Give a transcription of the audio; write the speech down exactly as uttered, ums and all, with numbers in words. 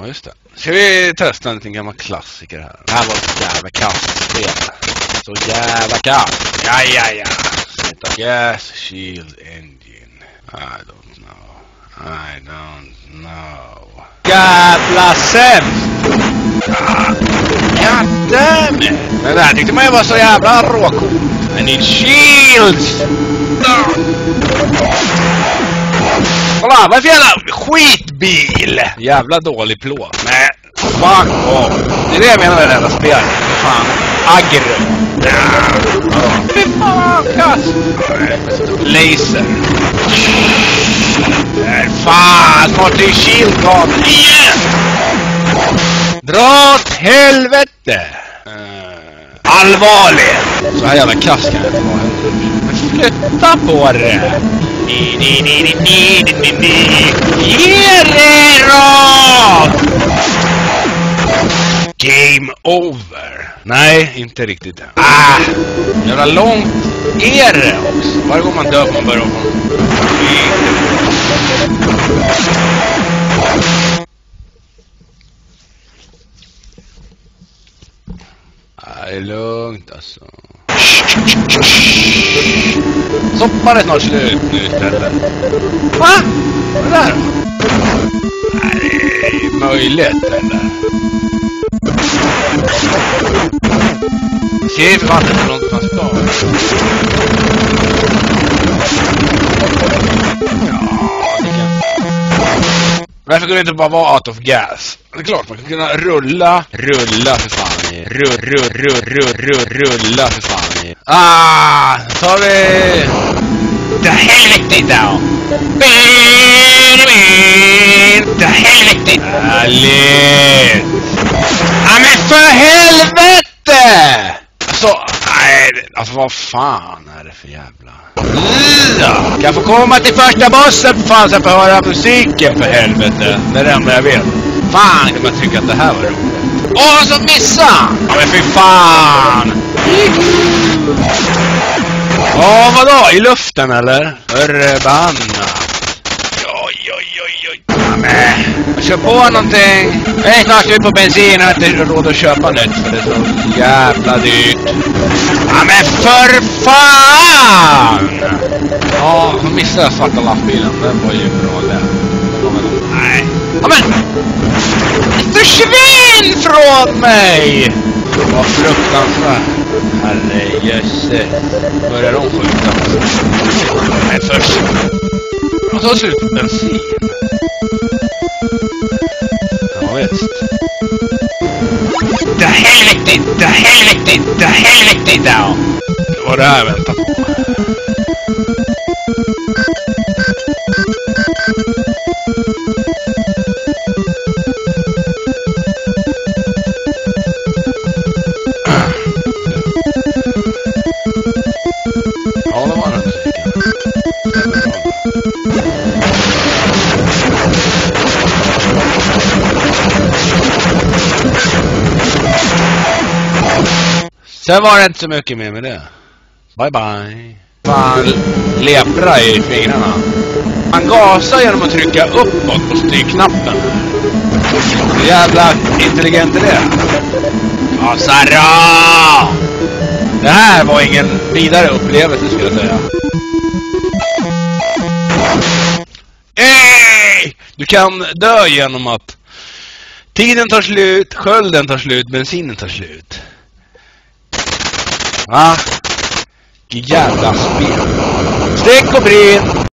Ja, just det. Ska vi testa en liten gammal klassiker här? Det här var ett jävla kastspel. Så jävla kast. Ja, ja, ja. Set gas, shield, engine. I don't know. I don't know. Jävla sämst! Ah, God damn it! Men det här tyckte man ju var så jävla råcoolt. I need shields! Kolla, vad är för jävla skitbil? Jävla dålig plåt. Nej, fuck off. Det är det jag menar med det här spelet. Fan, aggro. Fy fan, kast. Laser. Nej, fan, snart är shieldgun igen. Dra åt helvete. Allvarligt. Så här jävla kast kan jag inte vara. Flytta på det. Ni, ni, ni, ni, ni, ni, ni. Ge det då! Game over. Nej, inte riktigt. Ah, jävla långt är det också. Varje gång man dör man börjar om. Det är lugnt alltså. Soppar är snart slut nu istället. Va? Vad är det där då? Nej, det är möjligt eller? Ser för vattnet för något man ska. Ja, det kan. Varför kunde det inte bara vara out of gas? Det är klart, man kan kunna rulla, rulla för fan. Rull, rull, rull, rull, rull, rulla för fan. Ah, så har vi... Det helvete då! Det helvete! Härligt! Ja, men för helvete! Alltså, nej, alltså vad fan är det för jävla... Ja. Kan jag få komma till första bossen för fan så jag får höra musiken för helvete? Det är det enda jag vet. Fan, kan man tycka att det här var roligt. Åh, så missa! Ja, men fy fan! Åh, vadå? I luften, eller? Förbannat. Oj, oj, oj, oj. Ja, men. Jag kör på någonting. Jag är snart slut på bensin och inte råd att köpa nytt för det är så jävla dyrt. Ja, men för fan! Ja, så missade jag svarta lappbilen. Den var ju bra där. Nej. Ja, men! Försvinn från mig! Vad fruktansvärt. Herre jösses. Börjar de skjuta? Nej, först. Och så slut bensin. Ja, visst. Det helvete! Det helvete! Det helvete då! Det var det här jag väntade på. Sen var det inte så mycket mer med det. Bye bye. Fan, lepra i fingrarna. Man gasar genom att trycka uppåt på styrknappen. Så jävla intelligent är det. Gasa då! Det här var ingen vidare upplevelse skulle jag säga. Hey! Du kan dö genom att tiden tar slut, skölden tar slut, bensinen tar slut. Va? Jävla spel. Stick och brinn!